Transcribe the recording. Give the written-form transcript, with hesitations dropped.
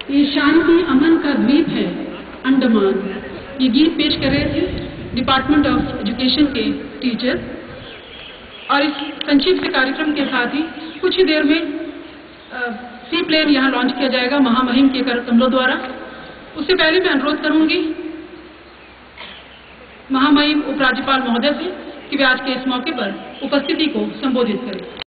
ये शांति अमन का द्वीप है अंडमान। ये गीत पेश कर रहे थे डिपार्टमेंट ऑफ एजुकेशन के टीचर। और इस संक्षिप्त से कार्यक्रम के साथ ही कुछ ही देर में सी प्लेन यहाँ लॉन्च किया जाएगा महामहिम के कमलों द्वारा। उससे पहले मैं अनुरोध करूंगी महामहिम उपराज्यपाल महोदय से कि वे आज के इस मौके पर उपस्थिति को संबोधित करें।